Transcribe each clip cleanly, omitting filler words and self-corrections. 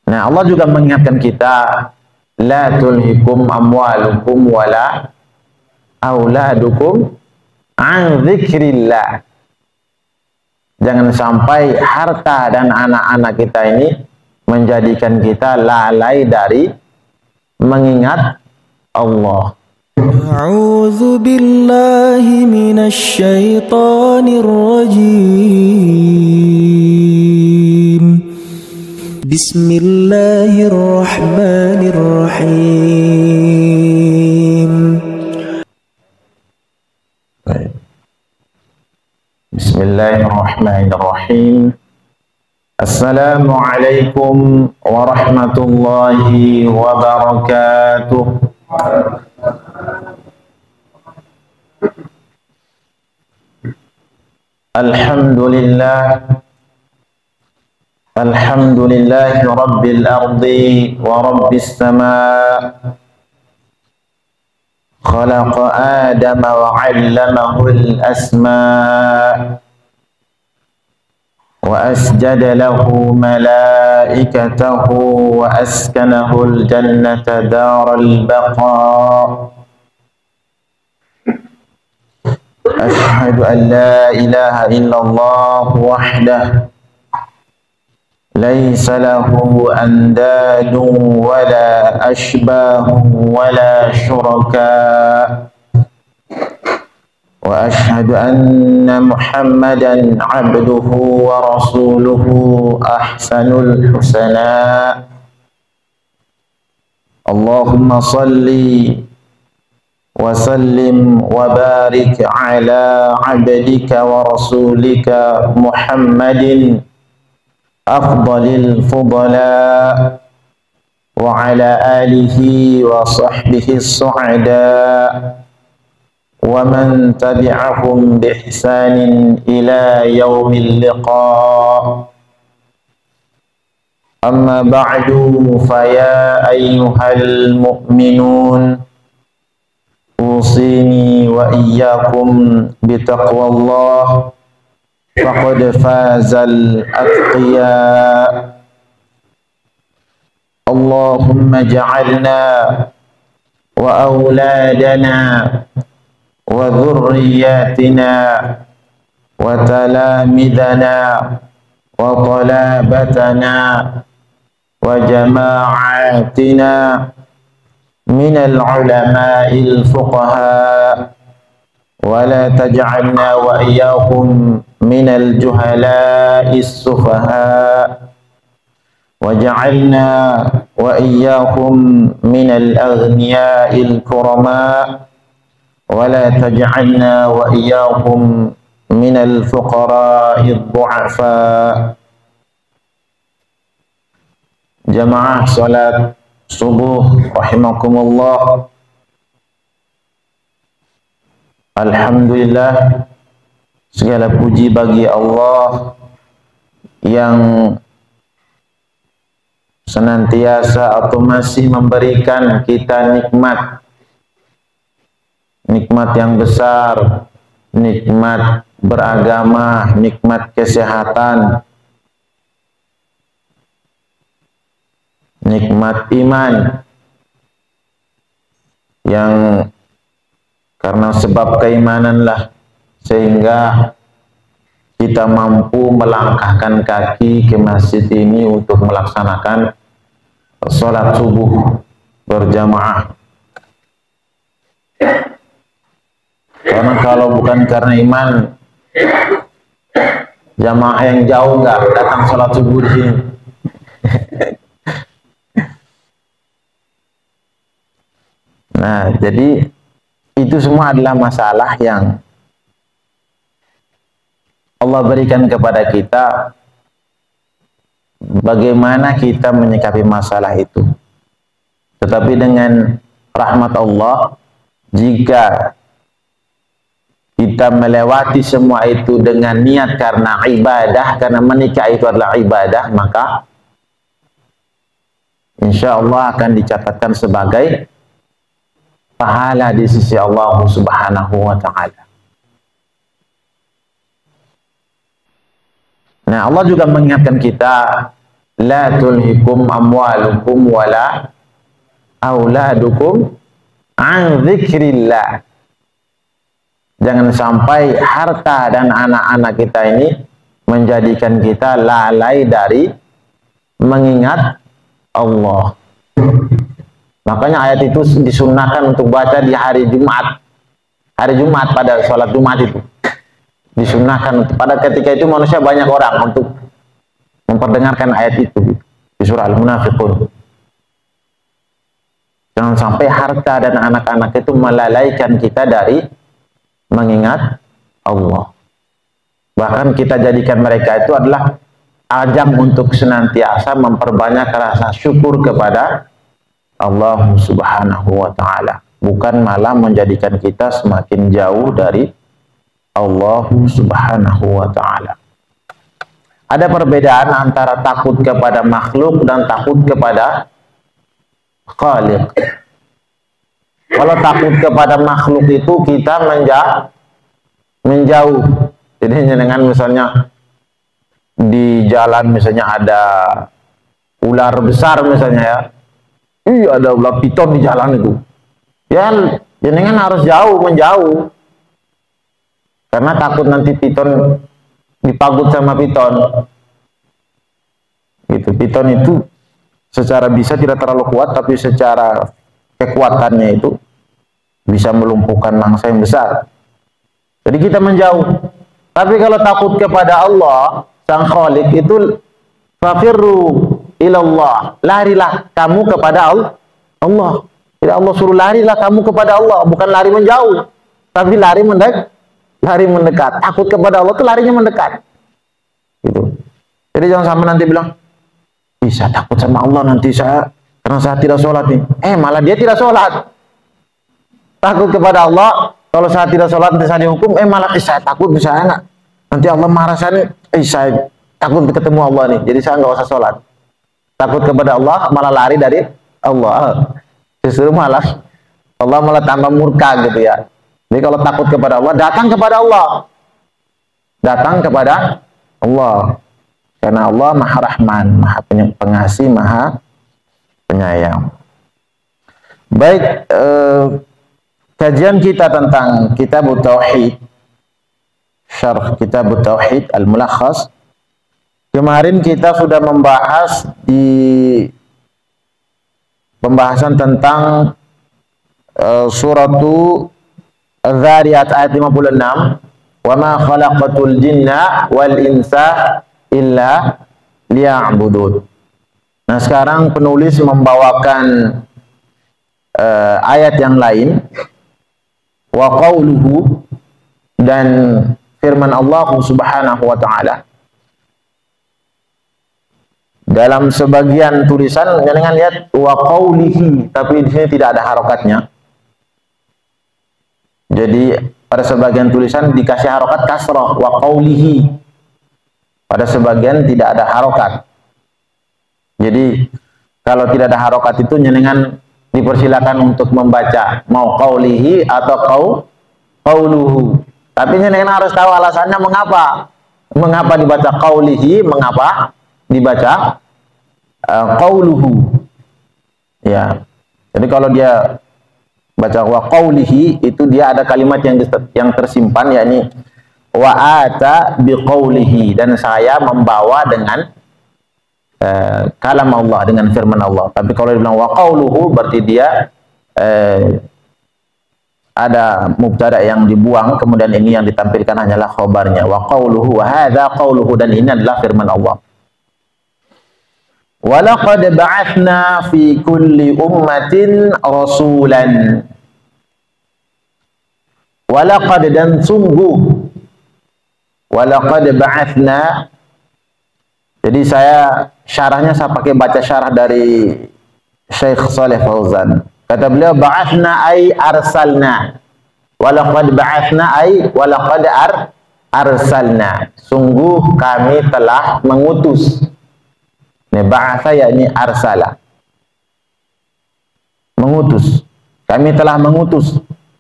Nah, Allah juga mengingatkan kita, la tulhikum amwalukum wala auladukum an dzikrillah. Jangan sampai harta dan anak-anak kita ini menjadikan kita lalai dari mengingat Allah. A'udzu billahi minasy syaithanir rajim. Bismillahirrahmanirrahim. Bismillahirrahmanirrahim. Assalamualaikum warahmatullahi wabarakatuh. Alhamdulillah. Alhamdulillahi rabbil ardi wa rabbis samaa. Khalaqa Adama wa 'allamahu al-asmaa. وأسجد له ملائكته وأسكنه الجنة دار البقاء. أشهد أن لا إله إلا الله وحده ليس له أنداد ولا أشباه ولا شركاء. وأشهد أن محمدا عبده ورسوله أحسن الحسناء. اللهم صل وسلم وبارك على عبدك ورسولك محمد أفضل الفضلاء وعلى آله وصحبه السعداء ومن تبعهم بإحسان إلى يوم اللقاء. أما بعد فيا أيها المؤمنون أوصيني وإياكم بتقوى الله فقد فاز الأتقياء. اللهم اجعلنا وأولادنا وذرياتنا وتلامذنا وطلابتنا وجماعاتنا من العلماء الفقهاء، ولا تجعلنا وإياهم من الجهلاء السفهاء، وجعلنا وإياهم من الأغنياء الكرماء، ولا تجعلنا وإياهم من الفقراء الضعفاء. Jamaah salat subuh rahimakumullah. Alhamdulillah, segala puji bagi Allah yang senantiasa atau masih memberikan kita nikmat yang besar, nikmat beragama, nikmat kesehatan, nikmat iman, yang karena sebab keimananlah sehingga kita mampu melangkahkan kaki ke masjid ini untuk melaksanakan sholat subuh berjamaah. Karena kalau bukan karena iman, jamaah yang jauh nggak datang sholat subuh di sini. Nah, jadi itu semua adalah masalah yang Allah berikan kepada kita. Bagaimana kita menyikapi masalah itu? Tetapi dengan rahmat Allah, jika kita melewati semua itu dengan niat karena ibadah, karena menikah itu adalah ibadah, maka insya Allah akan dicatatkan sebagai pahala di sisi Allah Subhanahu wa Ta'ala. Nah, Allah juga mengingatkan kita, la tulhikum amwalukum wala auladukum an dzikrillah. Jangan sampai harta dan anak-anak kita ini menjadikan kita lalai dari mengingat Allah. Makanya ayat itu disunahkan untuk baca di hari Jumat. Hari Jumat pada sholat Jumat itu disunahkan. Pada ketika itu manusia banyak orang untuk memperdengarkan ayat itu di surah Al-Munafiqun. Jangan sampai harta dan anak-anak itu melalaikan kita dari mengingat Allah. Bahkan kita jadikan mereka itu adalah ajang untuk senantiasa memperbanyak rasa syukur kepada Allah Subhanahu wa ta'ala, bukan malah menjadikan kita semakin jauh dari Allah Subhanahu wa ta'ala. Ada perbedaan antara takut kepada makhluk dan takut kepada Khaliq. Kalau takut kepada makhluk itu kita menjauh. Jadi dengan misalnya di jalan misalnya ada ular besar misalnya ya, ada ular piton di jalan itu, ya jenengan harus menjauh, karena takut nanti piton dipagut sama piton. Gitu. Piton itu secara bisa tidak terlalu kuat, tapi secara kekuatannya itu bisa melumpuhkan mangsa yang besar. Jadi kita menjauh. Tapi kalau takut kepada Allah Sang Khaliq itu fafirru ilallah, larilah kamu kepada Allah. Jadi Allah suruh larilah kamu kepada Allah, bukan lari menjauh, tapi lari mendekat. Takut kepada Allah itu larinya mendekat. Gitu. Jadi jangan sampai nanti bilang, saya takut sama Allah nanti karena saya tidak sholat nih. Malah dia tidak sholat. Takut kepada Allah, kalau saya tidak sholat nanti saya dihukum. Malah saya takut misalnya nanti Allah marah saya nih. Saya takut ketemu Allah nih, jadi saya nggak usah sholat. Takut kepada Allah malah lari dari Allah. Justru malah Allah malah tambah murka gitu ya. Jadi kalau takut kepada Allah, datang kepada Allah. Datang kepada Allah. Karena Allah Maha Rahman, Maha Pengasih, Maha Penyayang. Baik, kajian kita tentang Kitab Tauhid, Syarh Kitab Tauhid Al-Mulakhas. Kemarin kita sudah membahas di pembahasan tentang suratu Adz-Dzariyat ayat 56, "Wa ma khalaqatul jinna wal insa illa liya'budun." Nah, sekarang penulis membawakan ayat yang lain, wa qauluhu, dan firman Allah Subhanahu wa ta'ala. Dalam sebagian tulisan jangan lihat wa qaulihi, tapi di sini tidak ada harokatnya. Jadi pada sebagian tulisan dikasih harokat kasrah, wa qaulihi. Pada sebagian tidak ada harokat. Jadi kalau tidak ada harokat itu jenengan dipersilakan untuk membaca mau qaulihi atau qauluhu. Tapi jenengan harus tahu alasannya mengapa. Mengapa dibaca qaulihi, mengapa dibaca qauluhu. Ya. Jadi kalau dia baca wa qaulihi itu dia ada kalimat yang tersimpan, yakni wa ata biqaulihi, dan saya membawa dengan kalam Allah, dengan firman Allah. Tapi kalau dibilang wa qauluhu berarti dia ada mubtada yang dibuang, kemudian ini yang ditampilkan hanyalah khabarnya, wa qauluhu, wa hadza qauluhu, dan ini adalah firman Allah. Wa laqad ba'atsna fi kulli ummatin rasulan. Wa laqad, dan sungguh, wa laqad ba'atsna. Jadi saya syarahnya saya pakai baca syarah dari Syekh Shalih Fauzan. Kata beliau, ba'atsna ay arsalna. Wa laqad ba'atsna ay wa laqad arsalna. Sungguh kami telah mengutus. Ba'atsa yakni arsala. Mengutus. Kami telah mengutus.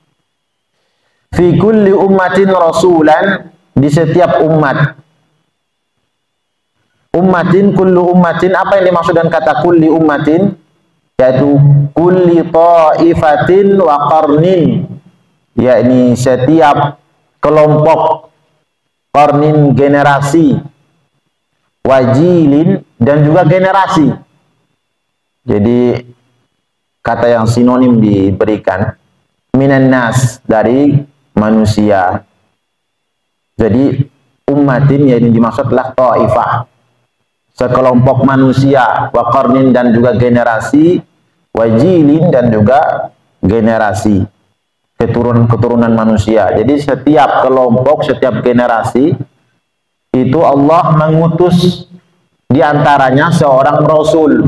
Fi kulli ummatin rasulan, di setiap umat. ummatin, kullu ummatin, apa yang dimaksud dengan kata kulli ummatin? Yaitu kulli ta'ifatin wa qarnin, yakni setiap kelompok, qarnin generasi, wajilin dan juga generasi. Jadi kata yang sinonim diberikan, minan nas, dari manusia. Jadi ummatin yang dimaksudlah ta'ifah, sekelompok manusia, wa qarnin dan juga generasi, wajilin dan juga generasi, keturunan manusia. Jadi setiap kelompok, setiap generasi itu Allah mengutus diantaranya seorang rasul,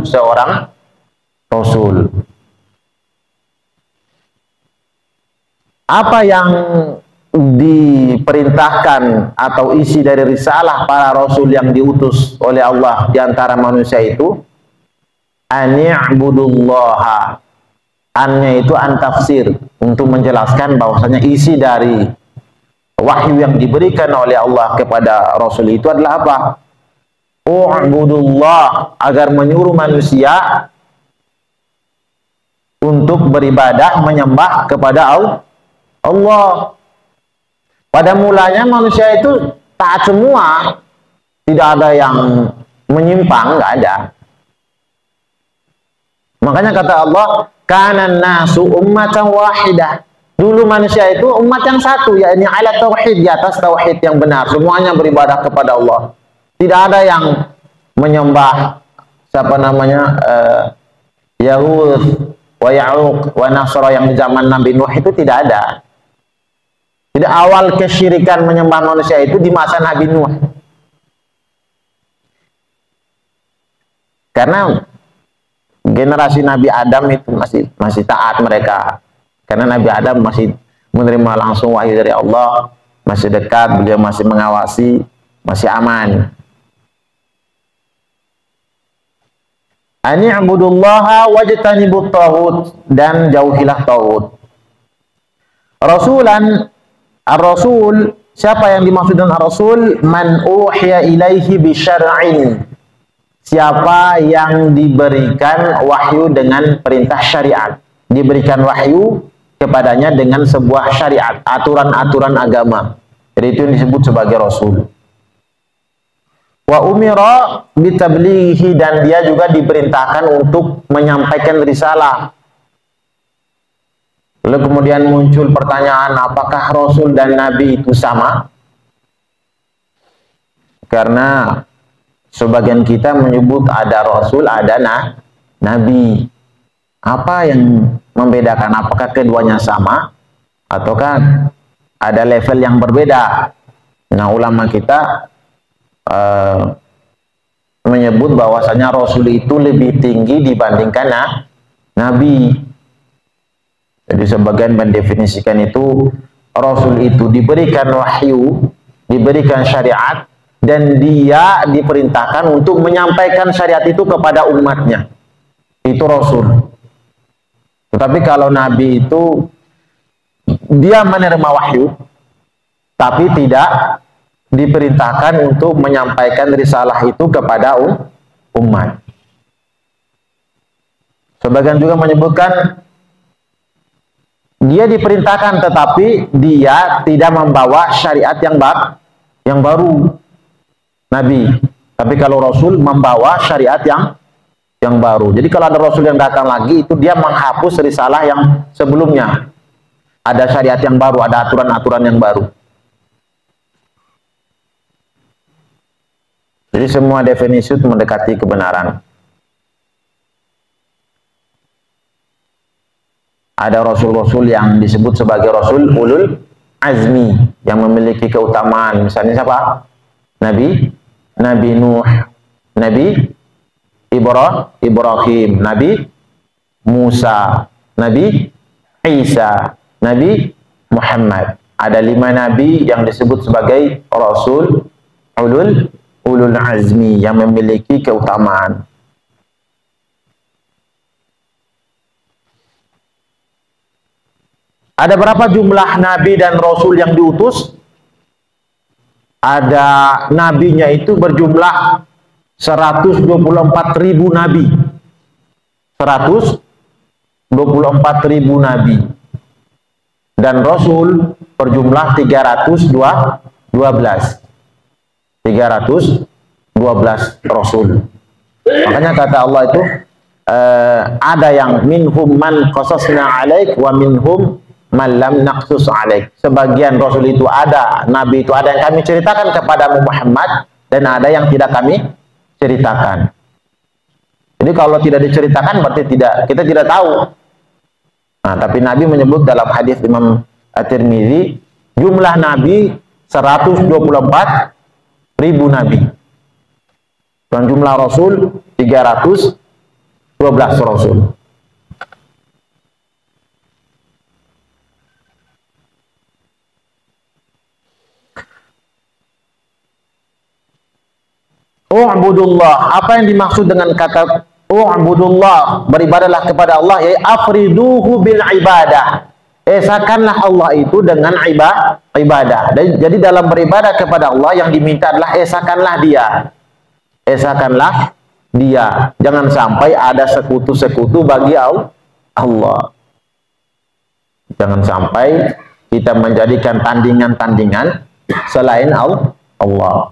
Apa yang diperintahkan atau isi dari risalah para rasul yang diutus oleh Allah di antara manusia itu? Ani'budullaha. Annya itu an tafsir, untuk menjelaskan bahwasanya isi dari wahyu yang diberikan oleh Allah kepada rasul itu adalah apa? U'budullah, agar menyuruh manusia untuk beribadah, menyembah kepada Allah. Pada mulanya manusia itu taat semua, tidak ada yang menyimpang, nggak ada. Makanya kata Allah, kanan nasu ummatan wahidah. Dulu manusia itu umat yang satu, yakni ala tauhid, di atas tauhid yang benar. Semuanya beribadah kepada Allah. Tidak ada yang menyembah Yahud wa Ya'uq wa Nasra yang di zaman Nabi Nuh, itu tidak ada. Jadi awal kesyirikan menyembah manusia itu di masa Nabi Nuh. Karena generasi Nabi Adam itu masih taat mereka. Karena Nabi Adam masih menerima langsung wahyu dari Allah, masih dekat, beliau masih mengawasi, masih aman. Ani'budullaha wajtanibut taghut, dan jauhilah taghut. Rasulan, ar-rasul, siapa yang dimaksud dengan ar-rasul? Man uhiya ilaihi bisyar'in, siapa yang diberikan wahyu dengan perintah syariat, diberikan wahyu kepadanya dengan sebuah syariat, aturan-aturan agama. Jadi itu yang disebut sebagai rasul. Wa umira bitablighi, dan dia juga diperintahkan untuk menyampaikan risalah. Lalu kemudian muncul pertanyaan, apakah rasul dan nabi itu sama? Karena sebagian kita menyebut ada rasul, ada nabi. Apa yang membedakan? Apakah keduanya sama ataukah ada level yang berbeda? Nah, ulama kita menyebut bahwasanya rasul itu lebih tinggi dibandingkan nabi. Jadi sebagian mendefinisikan itu, rasul itu diberikan wahyu, diberikan syariat, dan dia diperintahkan untuk menyampaikan syariat itu kepada umatnya. Itu rasul. Tetapi kalau nabi itu dia menerima wahyu, tapi tidak diperintahkan untuk menyampaikan risalah itu kepada umat. Sebagian juga menyebutkan dia diperintahkan, tetapi dia tidak membawa syariat yang baru, nabi. Tapi kalau rasul membawa syariat yang baru. Jadi kalau ada rasul yang datang lagi, itu dia menghapus risalah yang sebelumnya. Ada syariat yang baru, ada aturan-aturan yang baru. Jadi semua definisi itu mendekati kebenaran. Ada rasul-rasul yang disebut sebagai rasul ulul azmi, yang memiliki keutamaan. Misalnya siapa? Nabi Nuh, Nabi Ibrahim, Nabi Musa, Nabi Isa, Nabi Muhammad. Ada 5 nabi yang disebut sebagai rasul ulul azmi, yang memiliki keutamaan. Ada berapa jumlah nabi dan rasul yang diutus? Ada nabinya itu berjumlah 124.000 nabi. 124.000 nabi. Dan Rasul berjumlah 312. 312 Rasul. Makanya kata Allah itu, ada yang minhum man qasasna alaik wa minhum man lam naqsus alaik. Sebagian Rasul itu ada, Nabi itu ada yang kami ceritakan kepada Muhammad, dan ada yang tidak kami ceritakan. Jadi kalau tidak diceritakan berarti kita tidak tahu. Nah, tapi Nabi menyebut dalam hadis Imam At-Tirmidzi, jumlah Nabi 124.000 Nabi. Dan jumlah Rasul 312 Rasul. U'budullah, apa yang dimaksud dengan kata u'budullah, beribadahlah kepada Allah, ya afriduhu bil ibadah. Esakanlah Allah itu dengan ibadah. Jadi dalam beribadah kepada Allah yang diminta adalah esakanlah Dia. Esakanlah Dia. Jangan sampai ada sekutu-sekutu bagi Allah. Jangan sampai kita menjadikan tandingan-tandingan selain Allah.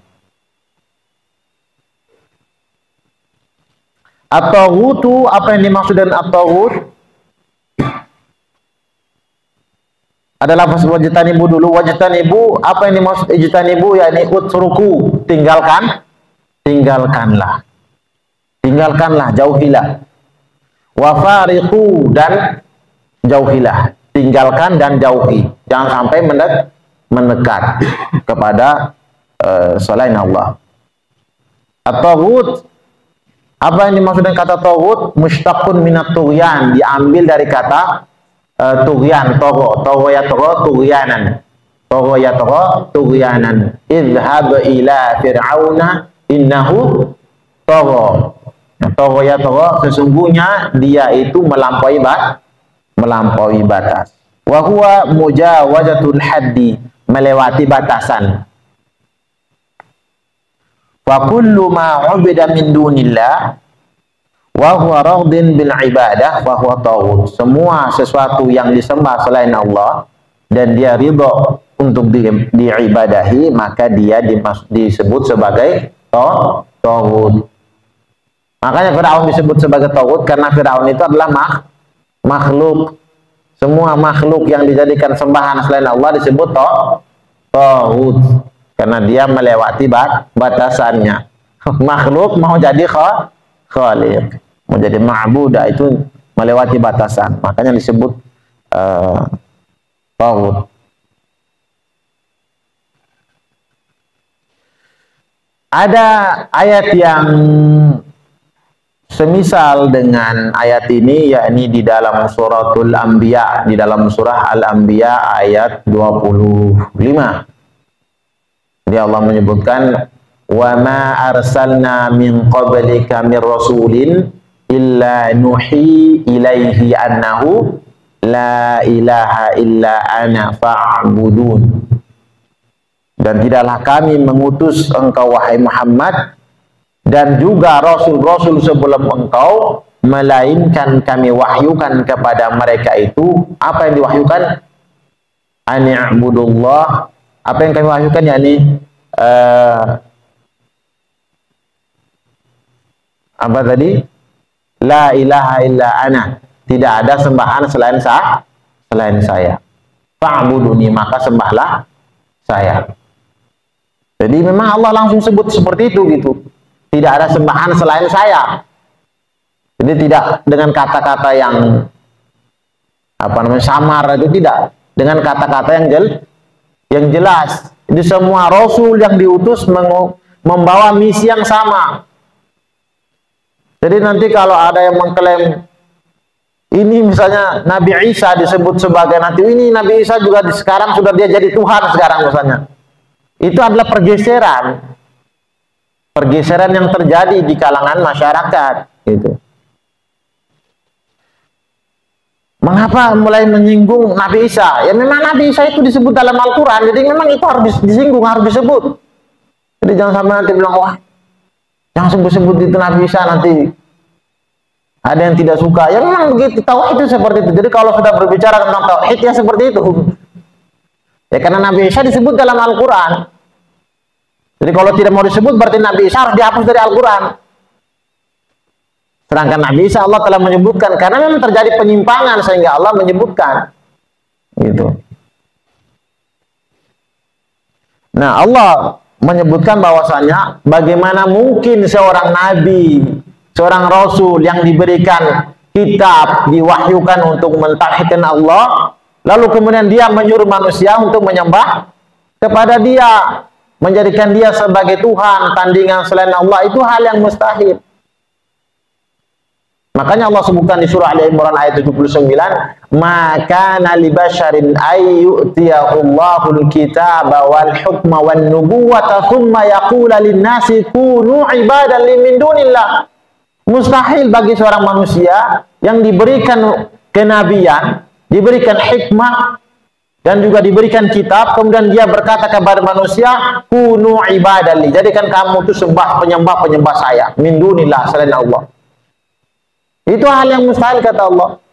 At-taghutu, apa yang dimaksud dengan at-taghut? Adalah lafaz wajtanibu dulu. Wajtanibu, apa yang dimaksud ijtanibu? yakni utruku, tinggalkanlah, jauhilah. Wa fariqu, dan jauhilah, tinggalkan dan jauhi. Jangan sampai mendekat kepada selain Allah. At-taghut, apa yang dimaksud dengan kata taghut? Mushtaqun minat tughyan, diambil dari kata tughyan, tagha ya tagha tughyanan. Idhhab ila fir'auna innahu tagha. Tagha ya tagha, sesungguhnya dia itu melampaui batas. Wa huwa mujawazatul haddi, melewati batasan. Wa kullu ma 'ubida min dunillah wa huwa radin bil ibadah wa huwa taghut. Semua sesuatu yang disembah selain Allah dan dia ridha untuk diibadahi, maka dia disebut sebagai taghut. Makanya Firaun disebut sebagai taghut karena Firaun itu adalah makhluk. Semua makhluk yang dijadikan sembahan selain Allah disebut taghut. Karena dia melewati batasannya. Makhluk mau jadi khaliq, mau jadi ma'budah, itu melewati batasan. Makanya disebut taghut. Ada ayat yang semisal dengan ayat ini, yakni di dalam suratul Anbiya, di dalam surah Al-Anbiya ayat 25. Dia Allah menyebutkan, wa ma arsalna min qablika min rasulin illa nuhi ilaihi annahu la ilaha illa ana fa'budun. Dan tidaklah kami mengutus engkau wahai Muhammad dan juga rasul-rasul sebelum engkau, melainkan kami wahyukan kepada mereka itu, apa yang diwahyukan? Ani'budullah. Apa yang kami wahyukan, yakni apa tadi? La ilaha illa ana, tidak ada sembahan selain saya. Fa'buduni, maka sembahlah saya. Jadi memang Allah langsung sebut seperti itu gitu. Tidak ada sembahan selain saya. Jadi tidak dengan kata-kata yang samar, itu tidak. Dengan kata-kata yang jelas. Di semua rasul yang diutus membawa misi yang sama. Jadi nanti kalau ada yang mengklaim ini, misalnya Nabi Isa disebut sebagai nanti ini Nabi Isa juga sekarang sudah dia jadi Tuhan sekarang misalnya. Itu adalah pergeseran yang terjadi di kalangan masyarakat gitu. Mengapa mulai menyinggung Nabi Isa? Ya memang Nabi Isa itu disebut dalam Al-Quran, jadi memang itu harus disinggung, harus disebut. Jadi jangan sampai nanti bilang, wah Yang sebut-sebut itu Nabi Isa nanti ada yang tidak suka. Ya memang begitu, tauhid itu seperti itu. Jadi kalau sudah berbicara tentang tauhid ya seperti itu. Ya karena Nabi Isa disebut dalam Al-Quran. Jadi kalau tidak mau disebut berarti Nabi Isa harus dihapus dari Al-Quran. Sedangkan Nabi Isa Allah telah menyebutkan karena memang terjadi penyimpangan sehingga Allah menyebutkan. Gitu. Nah, Allah menyebutkan bahwasanya bagaimana mungkin seorang nabi, seorang rasul yang diberikan kitab, diwahyukan untuk mentauhidkan Allah, lalu kemudian dia menyuruh manusia untuk menyembah kepada dia, menjadikan dia sebagai Tuhan, tandingan selain Allah, itu hal yang mustahil. Makanya Allah sebutkan di surah Ali Imran ayat 79, "Maka li basyarin ayyutiyahullahu al-kitaba wal hukma wan nubuwata tsumma yaqula lin-nasi kunu ibadan min dunillah." Mustahil bagi seorang manusia yang diberikan kenabian, diberikan hikmah dan juga diberikan kitab, kemudian dia berkata kepada manusia, "Kunu ibadan li." Jadikan kamu itu penyembah saya min dunillah, selain Allah. Itu hal yang mustahil kata Allah.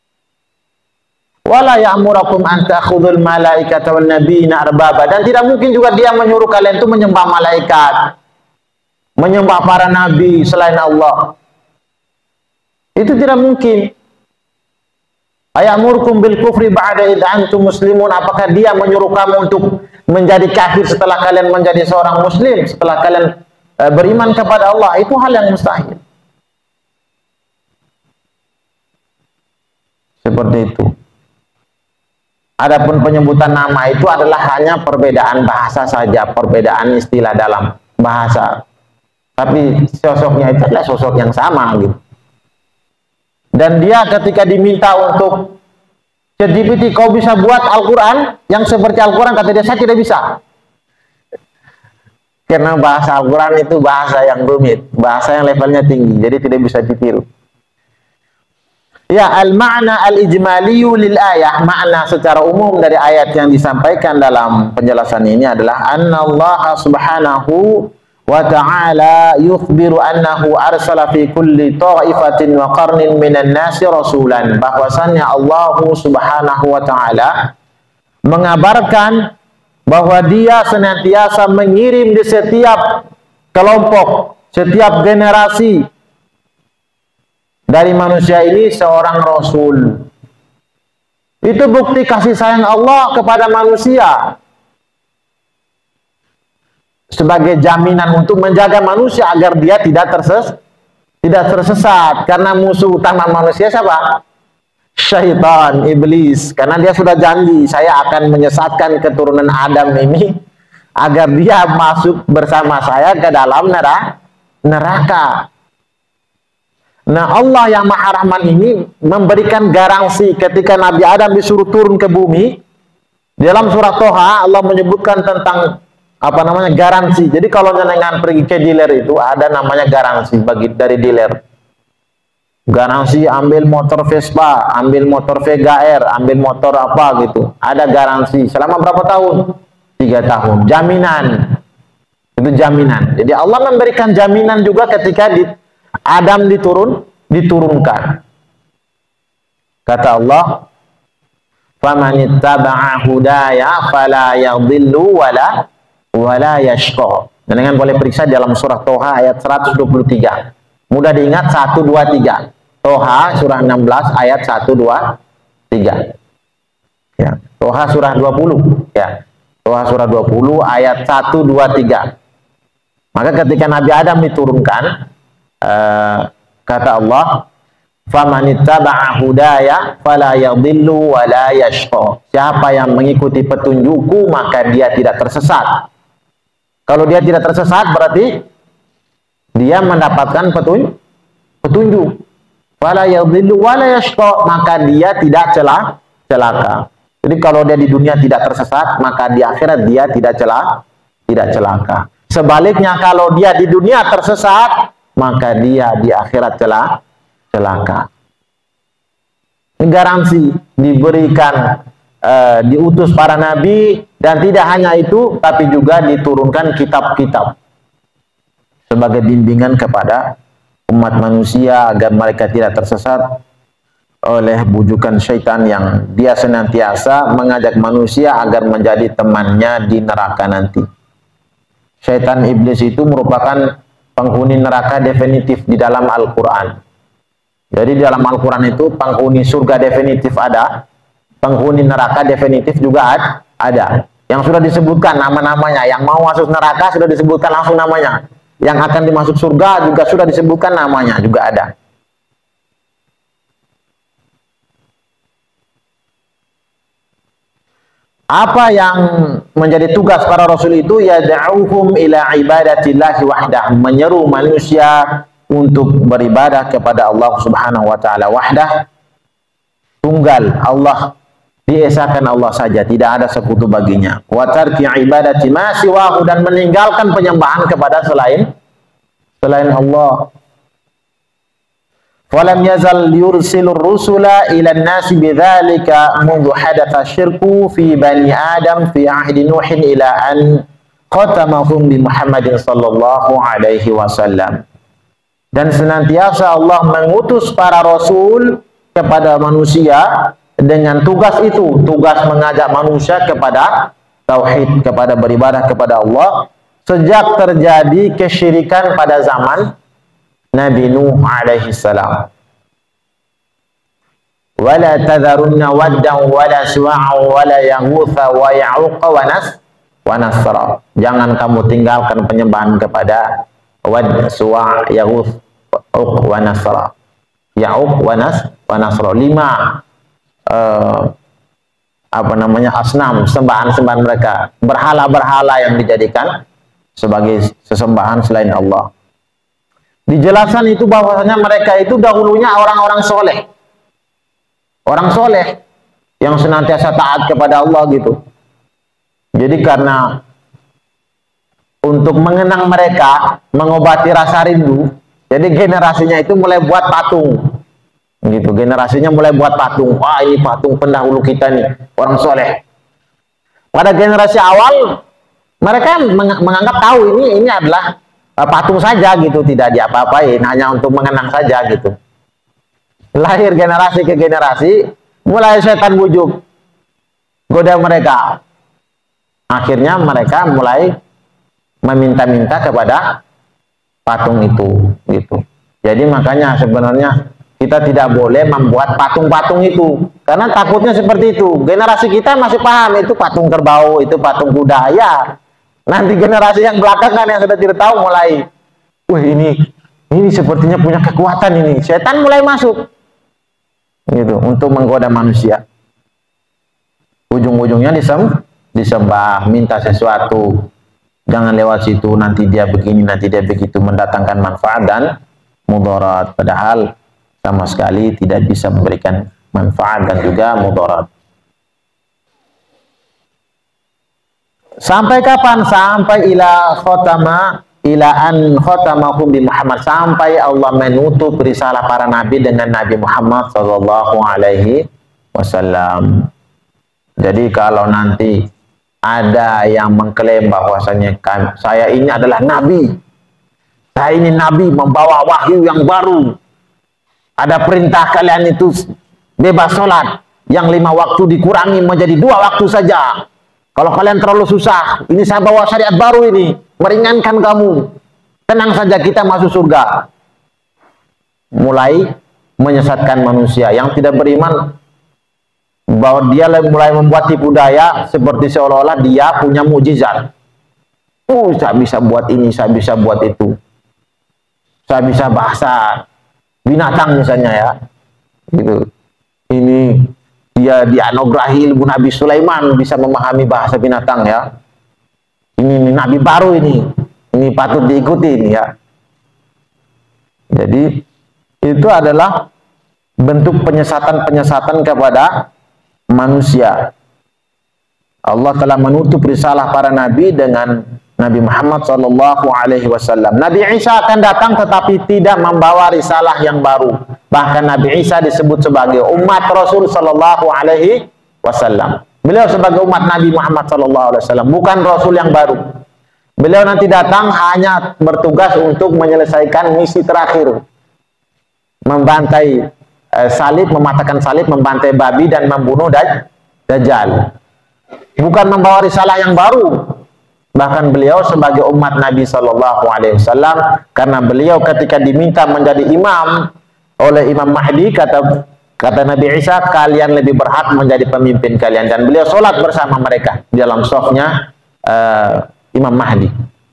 Wala ya'murakum an ta'khudhul malaikata wan nabiyina arbaba, dan tidak mungkin juga dia menyuruh kalian itu menyembah malaikat, menyembah para nabi selain Allah. Itu tidak mungkin. Ayamurkum bil kufri ba'da id antum muslimun, apakah dia menyuruh kamu untuk menjadi kafir setelah kalian menjadi seorang muslim, setelah kalian beriman kepada Allah? Itu hal yang mustahil. Seperti itu. Adapun penyebutan nama itu adalah hanya perbedaan bahasa saja, perbedaan istilah dalam bahasa. Tapi sosoknya itu adalah sosok yang sama gitu. Dan dia ketika diminta untuk ChatGPT, kau bisa buat Al-Quran yang seperti Al-Quran, kata dia, saya tidak bisa. Karena bahasa Al-Quran itu bahasa yang rumit, bahasa yang levelnya tinggi, jadi tidak bisa ditiru. Ya, al-ma'na al-ijmaliyu lil ayah, makna secara umum dari ayat yang disampaikan dalam penjelasan ini adalah annallaha subhanahu wa ta'ala yukhbiru annahu arsala fi kulli ta'ifatin wa qarnin minan nasi rasulan, bahwasannya Allah subhanahu wa ta'ala mengabarkan bahwa dia senantiasa mengirim di setiap kelompok, setiap generasi dari manusia ini seorang rasul. Itu bukti kasih sayang Allah kepada manusia sebagai jaminan untuk menjaga manusia agar dia tidak tersesat. Karena musuh utama manusia siapa? Syaitan, iblis. Karena dia sudah janji, saya akan menyesatkan keturunan Adam ini agar dia masuk bersama saya ke dalam neraka. Nah, Allah yang Maha Rahman ini memberikan garansi ketika Nabi Adam disuruh turun ke bumi. Dalam surah Toha Allah menyebutkan tentang garansi. Jadi kalau jenengan pergi ke dealer itu ada namanya garansi dari dealer. Garansi ambil motor Vespa, ambil motor Vega R, ambil motor apa gitu. Ada garansi selama berapa tahun? 3 tahun. Jaminan. Itu jaminan. Jadi Allah memberikan jaminan juga ketika Adam diturunkan. Kata Allah, "Famanittaba'a hudaya fala yadhillu wala yashqa." Dengan boleh periksa dalam surah Toha ayat 123. Mudah diingat 1 2 3. Toha surah 16 ayat 1 2 3. Ya, Toha surah 20 ya. Toha surah 20 ayat 1 2 3. Maka ketika Nabi Adam diturunkan, kata Allah, "Famanittaba'a hudaya fala yadhillu wala yashqa." Siapa yang mengikuti petunjukku maka dia tidak tersesat. Kalau dia tidak tersesat berarti dia mendapatkan petunjuk. Fala yadhillu wala yashqa, maka dia tidak celaka. Jadi kalau dia di dunia tidak tersesat, maka di akhirat dia tidak celaka. Sebaliknya kalau dia di dunia tersesat, maka dia di akhirat celaka. Garansi diberikan, diutus para nabi, dan tidak hanya itu, tapi juga diturunkan kitab-kitab. sebagai bimbingan kepada umat manusia agar mereka tidak tersesat oleh bujukan syaitan yang dia senantiasa mengajak manusia agar menjadi temannya di neraka nanti. Syaitan iblis itu merupakan penghuni neraka definitif di dalam Al-Quran. Jadi di dalam Al-Quran itu penghuni surga definitif ada, penghuni neraka definitif juga ada. Yang sudah disebutkan nama-namanya, yang mau masuk neraka sudah disebutkan langsung namanya. Yang akan dimasuk surga juga sudah disebutkan namanya, juga ada. Apa yang menjadi tugas para rasul itu? Yad'uhum ila ibadatillahi wahdah, menyeru manusia untuk beribadah kepada Allah Subhanahu wa taala wahdah, tunggal, Allah, diesakan Allah saja, tidak ada sekutu baginya. Wa tarki ibadati ma siwahu, dan meninggalkan penyembahan kepada selain Allah. Falam yazal yursilur rusula ila an-nasi bidzalika mundu hadatha syirku fi bani Adam fi ahdi Nuhin ila an khatamahum bi Muhammadin sallallahu alaihi wasallam. Dan senantiasa Allah mengutus para rasul kepada manusia dengan tugas itu, tugas mengajak manusia kepada tauhid, kepada beribadah kepada Allah, sejak terjadi kesyirikan pada zaman Nabi Nuh alaihi salam. Wala tadharunna waddan wala suwa'a wala yaghutha wa ya'uqa wa nasra. Jangan kamu tinggalkan penyembahan kepada Wad, Suwa', Yaghuth, wa Nasra. Ya'uq wa Nasra. 5 asnam, sembahan-sembahan mereka, berhala-berhala yang dijadikan sebagai sesembahan selain Allah. Dijelaskan itu bahwasanya mereka itu dahulunya orang-orang soleh, orang soleh yang senantiasa taat kepada Allah gitu. Jadi karena untuk mengenang mereka, mengobati rasa rindu, jadi generasinya itu mulai buat patung gitu. Generasinya mulai buat patung. Wah, ini patung pendahulu kita nih, orang soleh. Pada generasi awal mereka menganggap tahu ini adalah patung saja gitu, tidak diapa-apain, hanya untuk mengenang saja gitu. Lahir generasi ke generasi, mulai setan bujuk, goda mereka. Akhirnya mereka mulai meminta-minta kepada patung itu gitu. Jadi makanya sebenarnya kita tidak boleh membuat patung-patung itu, karena takutnya seperti itu. Generasi kita masih paham itu patung kerbau, itu patung kuda ya. Nanti generasi yang belakangan yang sudah tidak tahu mulai, wah ini sepertinya punya kekuatan ini. Setan mulai masuk gitu untuk menggoda manusia. Ujung-ujungnya disembah, minta sesuatu. Jangan lewat situ, nanti dia begini, nanti dia begitu, mendatangkan manfaat dan mudarat. Padahal sama sekali tidak bisa memberikan manfaat dan juga mudarat. Sampai kapan? Sampai ila an khatamahum bi Muhammad, sampai Allah menutup risalah para nabi dengan Nabi Muhammad sallallahu alaihi wasallam. Jadi kalau nanti ada yang mengklaim bahwasanya saya ini adalah nabi, saya ini nabi membawa wahyu yang baru, ada perintah kalian itu bebas sholat, yang 5 waktu dikurangi menjadi 2 waktu saja. Kalau kalian terlalu susah, ini saya bawa syariat baru ini, meringankan kamu. Tenang saja, kita masuk surga. Mulai menyesatkan manusia yang tidak beriman, bahwa dia mulai membuat tipu daya seperti seolah-olah dia punya mukjizat. Saya bisa buat ini, saya bisa buat itu. Saya bisa bahasa binatang misalnya ya. Gitu. Ini dia dianugerahi ilmu Nabi Sulaiman, bisa memahami bahasa binatang ya. Ini nabi baru ini patut diikuti ini ya. Jadi itu adalah bentuk penyesatan kepada manusia. Allah telah menutup risalah para nabi dengan Nabi Muhammad SAW. Nabi Isa akan datang tetapi tidak membawa risalah yang baru. Bahkan Nabi Isa disebut sebagai umat Rasul SAW. Beliau sebagai umat Nabi Muhammad SAW, bukan Rasul yang baru. Beliau nanti datang hanya bertugas untuk menyelesaikan misi terakhir, membantai salib, mematahkan salib, membantai babi dan membunuh Dajjal. Bukan membawa risalah yang baru. Bahkan beliau sebagai umat Nabi Shallallahu Alaihi Wasallam, karena beliau ketika diminta menjadi imam oleh Imam Mahdi, kata Nabi Isa, kalian lebih berhak menjadi pemimpin kalian, dan beliau sholat bersama mereka di dalam shafnya Imam Mahdi.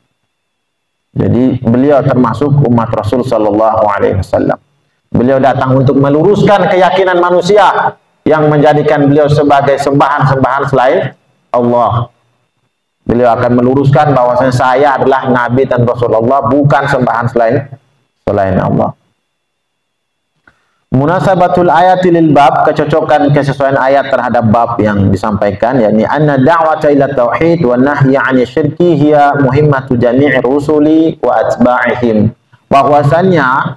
Jadi beliau termasuk umat Rasul Shallallahu Alaihi Wasallam. Beliau datang untuk meluruskan keyakinan manusia yang menjadikan beliau sebagai sembahan-sembahan selain Allah. Beliau akan meluruskan bahwasanya saya adalah Nabi dan Rasulullah, bukan sembahan selain Allah. Munasabatul ayati lil bab, kecocokan kesesuaian ayat terhadap bab yang disampaikan, yakni anna da'wata ila tauhid wa nahya 'anil syirki hiya muhimmatu jami'ir rusuli wa atba'ihim. Bahwasanya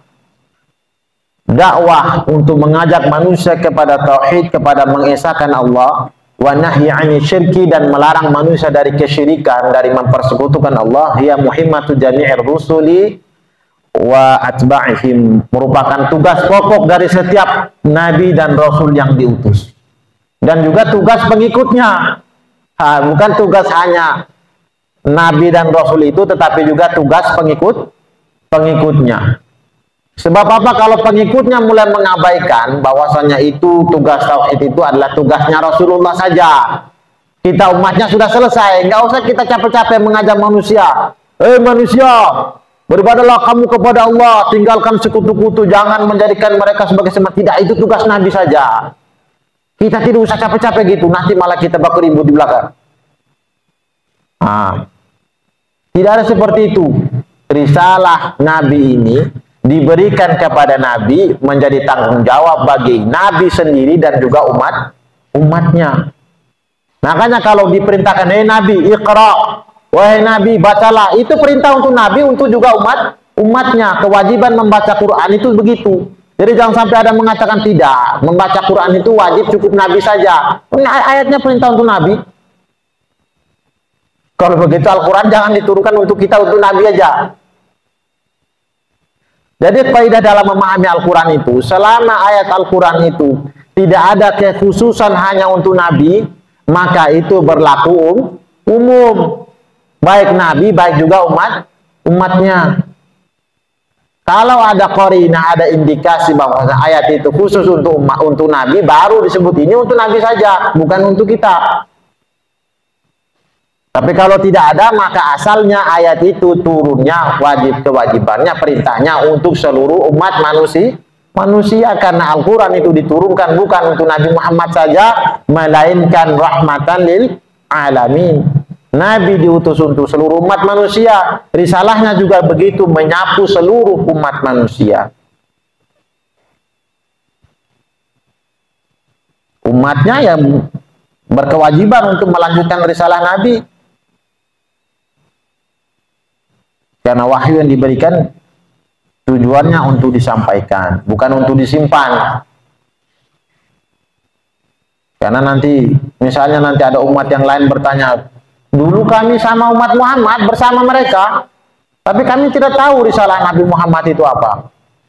dakwah untuk mengajak manusia kepada tauhid, kepada mengesahkan Allah, wa nahya 'anil syirki, dan melarang manusia dari kesyirikan, dari mempersekutukan Allah, hiya muhimmatu jami'ir rusuli wa atba'ihim, merupakan tugas pokok dari setiap nabi dan rasul yang diutus, dan juga tugas pengikutnya. Bukan tugas hanya nabi dan rasul itu, tetapi juga tugas pengikutnya. Sebab apa? Kalau pengikutnya mulai mengabaikan bahwasanya itu tugas tauhid itu adalah tugasnya Rasulullah saja, kita umatnya sudah selesai, nggak usah kita capek-capek mengajak manusia. Manusia, beribadahlah kamu kepada Allah, tinggalkan sekutu-kutu, jangan menjadikan mereka sebagai sembah. Tidak, itu tugas Nabi saja. Kita tidak usah capek-capek gitu, nanti malah kita baku ribut di belakang. Tidak ada seperti itu. Risalah Nabi ini diberikan kepada Nabi menjadi tanggung jawab bagi Nabi sendiri dan juga umatnya. Makanya kalau diperintahkan, hei Nabi, iqra, wahai Nabi, bacalah, itu perintah untuk Nabi, untuk juga umatnya. Kewajiban membaca Quran itu begitu. Jadi jangan sampai ada mengatakan tidak, membaca Quran itu wajib, cukup Nabi saja. Ini ayatnya perintah untuk Nabi. Kalau begitu Al-Quran jangan diturunkan untuk kita, untuk Nabi aja. Jadi kaidah dalam memahami Al-Quran itu, selama ayat Al-Quran itu tidak ada kekhususan hanya untuk Nabi, maka itu berlaku umum. Baik Nabi, baik juga umatnya. Kalau ada qarinah, ada indikasi bahwa ayat itu khusus untuk Nabi, baru disebut ini untuk Nabi saja, bukan untuk kita. Tapi kalau tidak ada, maka asalnya ayat itu turunnya, kewajibannya, perintahnya untuk seluruh umat manusia, karena Al-Quran itu diturunkan bukan untuk Nabi Muhammad saja, melainkan rahmatan lil alamin. Nabi diutus untuk seluruh umat manusia, risalahnya juga begitu, menyapu seluruh umat manusia. Umatnya yang berkewajiban untuk melanjutkan risalah Nabi. Karena wahyu yang diberikan tujuannya untuk disampaikan, bukan untuk disimpan. Karena nanti, misalnya nanti ada umat yang lain bertanya, dulu kami sama umat Muhammad bersama mereka, tapi kami tidak tahu risalah Nabi Muhammad itu apa.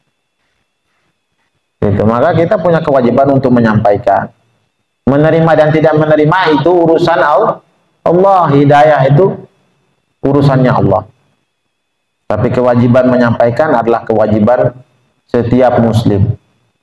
Itu, maka kita punya kewajiban untuk menyampaikan. Menerima dan tidak menerima itu urusan Allah, hidayah itu urusannya Allah. Tapi kewajiban menyampaikan adalah kewajiban setiap muslim.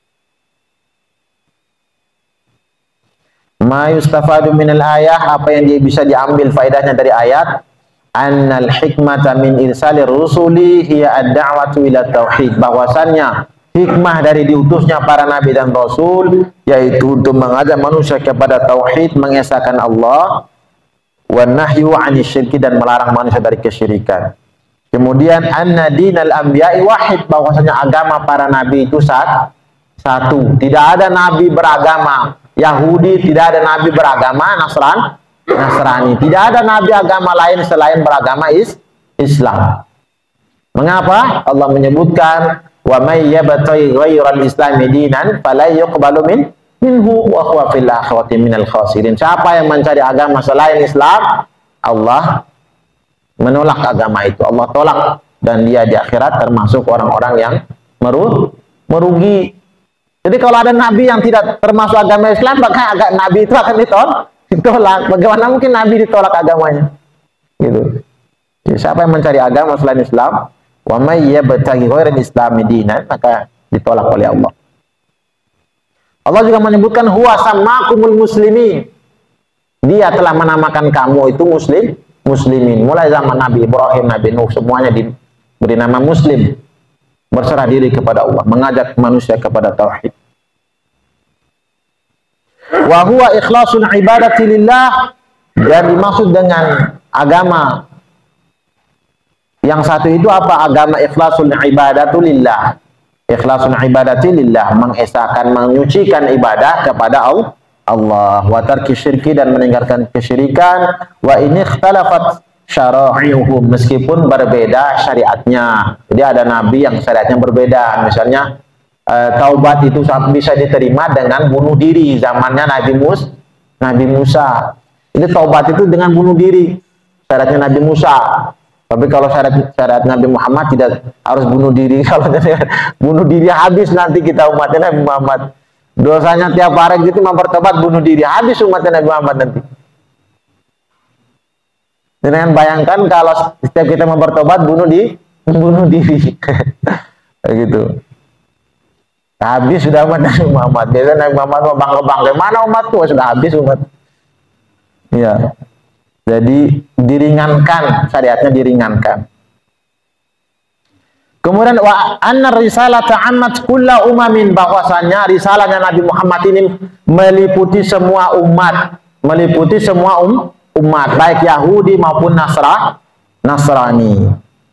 Ma yustafadu minal ayah, apa yang bisa diambil faedahnya dari ayat, annal hikmata min irsalir rusuli hiya ad-da'watu ila tauhid, bahwasannya hikmah dari diutusnya para nabi dan rasul yaitu untuk mengajak manusia kepada tauhid, mengesahkan Allah, wa nahyu 'anil syirki, dan melarang manusia dari kesyirikan. Kemudian anna dinal anbiya'i wahid, bahwasanya agama para nabi itu satu. Tidak ada nabi beragama Yahudi, tidak ada nabi beragama Nasrani, tidak ada nabi agama lain selain beragama Islam. Mengapa? Allah menyebutkan wa may yabtaghi ghairal islami dinan fala yuqbalu minhu wa huwa fil akhirati minal khasirin. Siapa yang mencari agama selain Islam, Allah menolak agama itu. Allah tolak, dan dia di akhirat termasuk orang-orang yang merugi. Jadi kalau ada nabi yang tidak termasuk agama Islam, maka nabi itu akan ditolak. Bagaimana mungkin nabi ditolak agamanya? Gitu. Jadi, siapa yang mencari agama selain Islam, wa may yabtaghi ghairal islami dinan, maka ditolak oleh Allah. Allah juga menyebutkan huwa sammakumul muslimin. Dia telah menamakan kamu itu muslimin. Mulai zaman Nabi Ibrahim, Nabi Nuh, semuanya diberi nama muslim. Berserah diri kepada Allah, mengajak manusia kepada tauhid. Wa huwa ikhlasul ibadati lillah, dan dimaksud dengan agama yang satu itu apa? Agama ikhlasul ibadatu lillah. Ikhlasul ibadati lillah, mengesahkan, menyucikan ibadah kepada Allah, wa tarki syirki, dan meninggalkan kesyirikan, wa ini ikhtalafat syara'i'uhum, meskipun berbeda syariatnya. Jadi ada nabi yang syariatnya berbeda, misalnya taubat itu bisa diterima dengan bunuh diri, zamannya Nabi Musa. Ini taubat itu dengan bunuh diri, syariatnya Nabi Musa. Tapi kalau syariat Nabi Muhammad tidak harus bunuh diri. Kalau bunuh diri habis nanti kita umatnya Nabi Muhammad. Dosanya tiap hari gitu mempertobat, bunuh diri, habis umatnya Nabi Muhammad nanti. Dengan bayangkan kalau setiap kita mempertobat bunuh diri. Gitu. Habis sudah umat Nabi Muhammad. Biasanya Nabi Muhammad mau bangga-bangga, mana umatku? Sudah habis umat. Iya. Jadi diringankan, syariatnya diringankan. Kemudian wa anna risalata ammat kulla umamin, bahwasanya risalahnya Nabi Muhammad ini meliputi semua umat, umat baik Yahudi maupun Nasrani.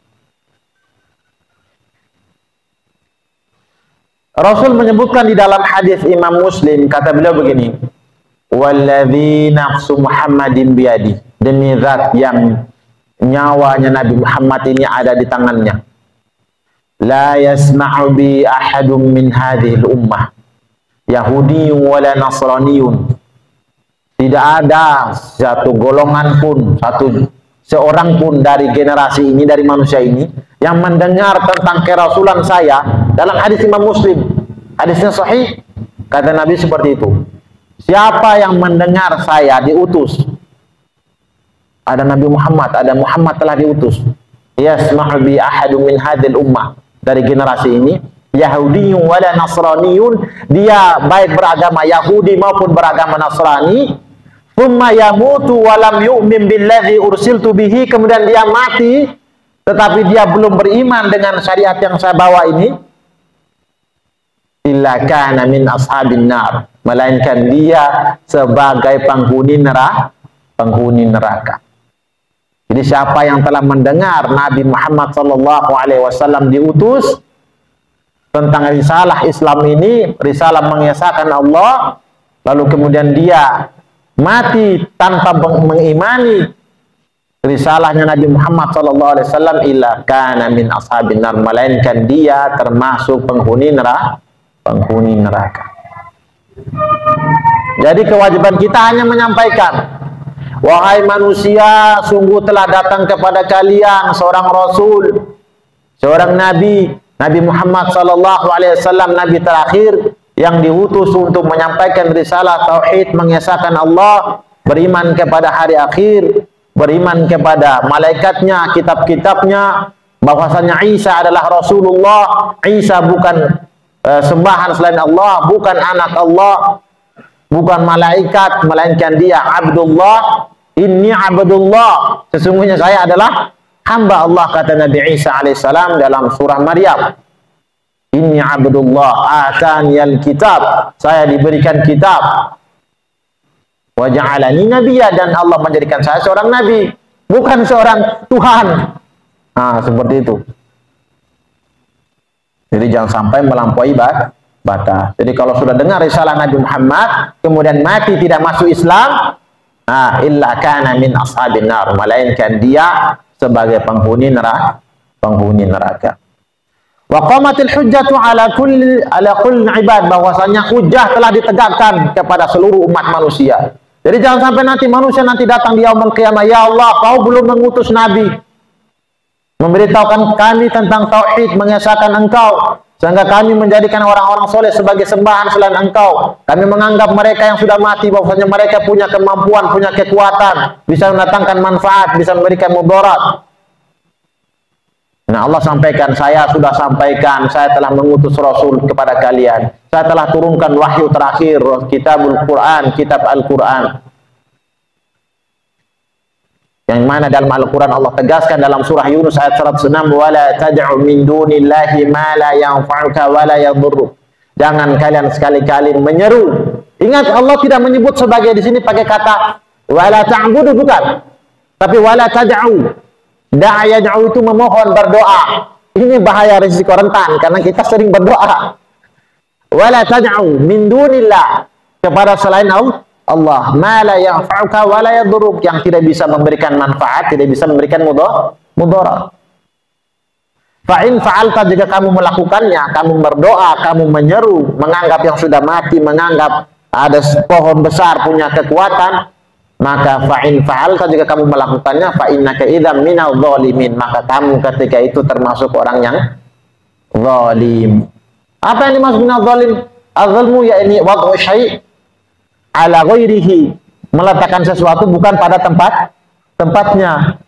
Rasul menyebutkan di dalam hadis Imam Muslim, kata beliau begini, walladzi nafsu Muhammadin biyadi, demi zat yang nyawanya Nabi Muhammad ini ada di tangannya, la yasma'u bi ahadun min hadhihi al-ummah yahudiyyun wala nasraniyun, tidak ada satu golongan pun, seorang pun dari generasi ini, dari manusia ini, yang mendengar tentang kerasulan saya. Dalam hadis Imam Muslim, hadisnya sahih, kata Nabi seperti itu, siapa yang mendengar saya diutus, ada Nabi Muhammad, ada Muhammad telah diutus, yasma'u bi ahadun min hadhil ummah, dari generasi ini, yahudiyyun wala nasraniyun, dia baik beragama Yahudi maupun beragama Nasrani, thumma yamutu wa lam yu'min billadzi ursiltu bihi, kemudian dia mati tetapi dia belum beriman dengan syariat yang saya bawa ini, illa kana min ashabin nar, melainkan dia sebagai penghuni neraka. Jadi siapa yang telah mendengar Nabi Muhammad SAW diutus tentang risalah Islam ini, risalah mengesahkan Allah, lalu kemudian dia mati tanpa mengimani risalahnya Nabi Muhammad SAW, illa kana min ashabin nar, melainkan dia termasuk penghuni neraka. Jadi kewajiban kita hanya menyampaikan, wahai manusia, sungguh telah datang kepada kalian seorang Rasul, seorang Nabi Muhammad SAW, Nabi terakhir yang diutus untuk menyampaikan risalah tauhid, mengesahkan Allah, beriman kepada hari akhir, beriman kepada malaikatnya, kitab-kitabnya, bahwasanya Isa adalah Rasulullah, Isa bukan sembahan selain Allah, bukan anak Allah, bukan malaikat, melainkan dia Abdullah. Inni Abdullah, sesungguhnya saya adalah hamba Allah, kata Nabi Isa alaihissalam dalam surah Maryam. Inni Abdullah ataniyal kitab, saya diberikan kitab. Wa ja'alani nabiyya, dan Allah menjadikan saya seorang nabi, bukan seorang Tuhan. Nah, seperti itu. Jadi jangan sampai melampaui batas. Jadi kalau sudah dengar risalah Nabi Muhammad kemudian mati tidak masuk Islam, illa kana min ashabin nar, melainkan dia sebagai penghuni neraka. Wa qamatil hujjatu ala kulli ibad, bahwasanya hujjah telah ditegakkan kepada seluruh umat manusia. Jadi jangan sampai nanti manusia datang di yaumul qiyamah, ya Allah, kau belum mengutus nabi, memberitahukan kami tentang tauhid, mengesahkan Engkau, sehingga kami menjadikan orang-orang soleh sebagai sembahan selain Engkau. Kami menganggap mereka yang sudah mati bahwasanya mereka punya kemampuan, punya kekuatan, bisa mendatangkan manfaat, bisa memberikan mudarat. Nah, Allah sampaikan, saya sudah sampaikan, saya telah mengutus Rasul kepada kalian. Saya telah turunkan wahyu terakhir, kitabul Quran, kitab Al-Quran. Yang mana dalam Al-Quran Allah tegaskan dalam surah Yunus ayat 106, wala tad'u min dunillahi ma la yanfa'uka wa la yadhurruk. Jangan kalian sekali-kali menyeru. Ingat, Allah tidak menyebut sebagai di sini pakai kata wala ta'budu, bukan. Tapi wala tad'u. Da'a yad'u itu memohon, berdoa. Ini bahaya, risiko rentan karena kita sering berdoa. Wala tad'u min dunillah, kepada selain Allah, ma la yanfa'uka wa la yadurruk, yang tidak bisa memberikan manfaat, tidak bisa memberikan mudarat. Fa in fa'alta, jika kamu melakukannya, kamu berdoa, kamu menyeru, menganggap yang sudah mati, menganggap ada pohon besar punya kekuatan, maka fa in fa'alta, jika kamu melakukannya, fa innaka idzam minadh dhalimin, maka kamu ketika itu termasuk orang yang zalim. Apa yang dimaksud minadh dhalim? Az-zalmu yakni wad'u syai' ala ghairihi, meletakkan sesuatu bukan pada tempatnya.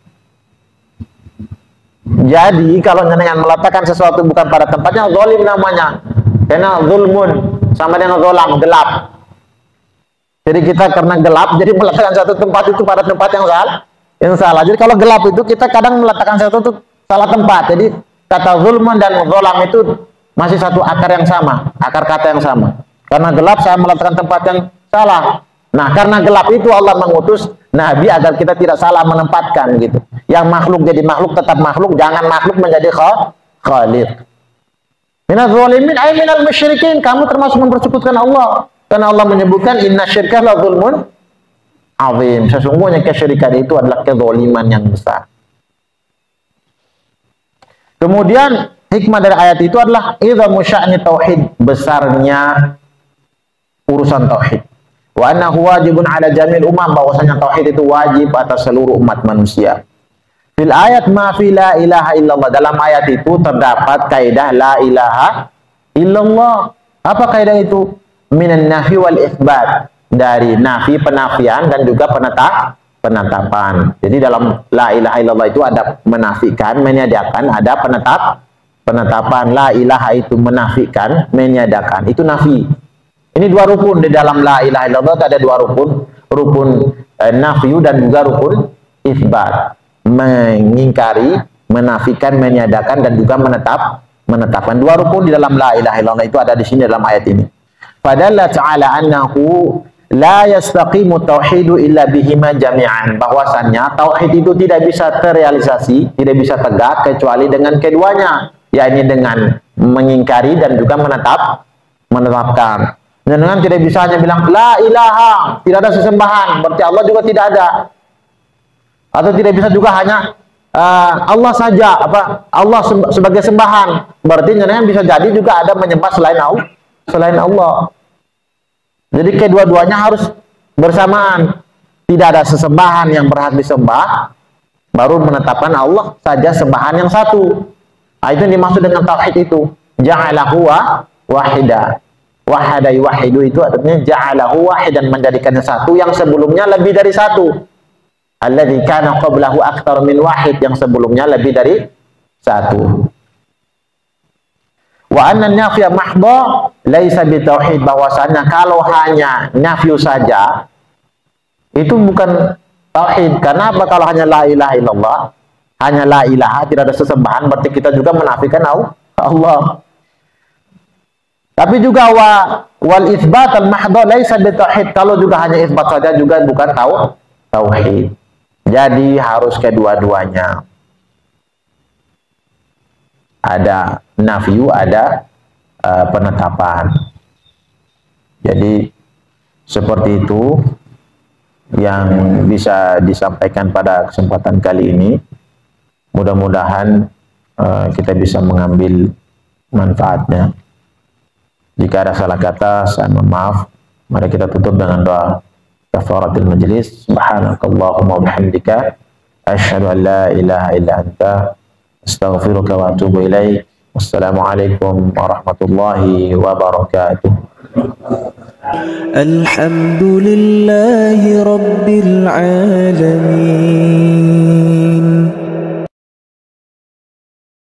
Jadi kalau dengan meletakkan sesuatu bukan pada tempatnya, zalim namanya. Karena zulmun sama dengan zalam, gelap. Jadi kita karena gelap, jadi meletakkan satu tempat itu pada tempat yang salah. Jadi kalau gelap itu kita kadang meletakkan sesuatu itu salah tempat. Jadi kata zulmun dan zalam itu masih satu akar yang sama, akar kata yang sama. Karena gelap saya meletakkan tempat yang salah. Nah, karena gelap itu Allah mengutus Nabi agar kita tidak salah menempatkan gitu. Yang makhluk jadi makhluk, tetap makhluk, jangan makhluk menjadi khaliq. Minadh dhalimin ay minal musyrikin, kamu termasuk mempersekutukan Allah. Karena Allah menyebutkan inna syirka la dzulmun azim. Sesungguhnya kesyirikan itu adalah kezaliman yang besar. Kemudian hikmah dari ayat itu adalah idzamu sya'ni tauhid, besarnya urusan tauhid. Wa annahu wajibun ala jamil umam, bahwasanya tauhid itu wajib atas seluruh umat manusia. Fil ayat ma fi la ilaha illallah, dalam ayat itu terdapat kaidah la ilaha illallah. Apa kaidah itu? Minan nafi wal itsbat, dari nafi penafian dan juga penetapan. Jadi dalam la ilaha illallah itu ada menafikan, menyatakan, ada penetapan. La ilaha itu menafikan, menyatakan, itu nafi. Ini dua rukun di dalam la ilaha illallah, ada dua rukun nafiu dan juga rukun isbat, mengingkari, menafikan, menyatakan dan juga menetapkan. Dua rukun di dalam la ilaha illallah itu ada di sini dalam ayat ini. Fadalla ta'ala annahu la yastaqimu tauhidu illa bihima jami'an, bahwasannya tauhid itu tidak bisa terrealisasi, tidak bisa tegak kecuali dengan keduanya, yakni dengan mengingkari dan juga menetapkan. Dengan tidak bisa hanya bilang la ilaha, tidak ada sesembahan, berarti Allah juga tidak ada. Atau tidak bisa juga hanya Allah saja, Allah sebagai sembahan, berarti dengan bisa jadi juga ada menyembah selain Allah. Jadi kedua-duanya harus bersamaan. Tidak ada sesembahan yang berhak disembah, baru menetapkan Allah saja sembahan yang satu. Nah, itu yang dimaksud dengan tauhid itu. Ja'alahu wahida. Wahada yuwahidu itu artinya ja'alahu wahidan, menjadikannya satu yang sebelumnya lebih dari satu. Alladzi kana qablahu aktsar min wahid, yang sebelumnya lebih dari satu. Wa anna nafya mahdha laisa bitauhid, bahwasanya kalau hanya nafyu saja itu bukan tauhid. Karena apa? Kalau hanya la ilaha illallah, hanya la ilaha, tidak ada sesembahan, berarti kita juga menafikan Allah. Tapi juga wal itsbat al mahdha laisa bitauhid, kalau juga hanya isbat saja juga bukan tauhid. Jadi harus kedua-duanya. Ada nafyu, ada penetapan. Jadi seperti itu yang bisa disampaikan pada kesempatan kali ini. Mudah-mudahan kita bisa mengambil manfaatnya. Jika ada salah kata, saya mohon maaf. Mari kita tutup dengan doa kafaratul majlis. Subhanakallahumma wa bihamdika asyhadu an la ilaha illa anta Astaghfiruka wa atubu ilaik. Wassalamualaikum warahmatullahi wabarakatuh. Alhamdulillahi rabbil alamin.